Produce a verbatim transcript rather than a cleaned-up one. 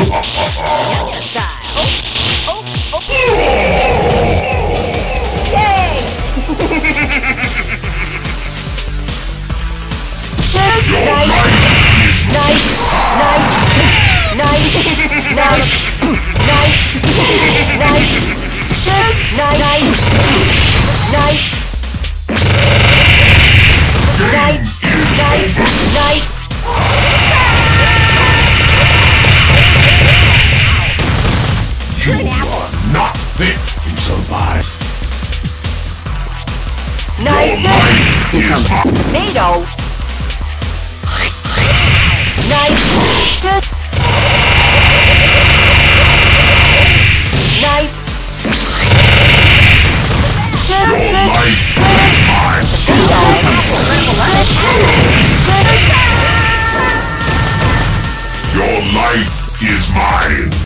Young style. Oh, oh, oh. Yay! Nice, nice, nice, nice, nice, nice, nice, nice, nice, nice, nice, nice. You are not fit to survive. Nice. NATO. Nice. Nice. Your life is mine. Your life is mine.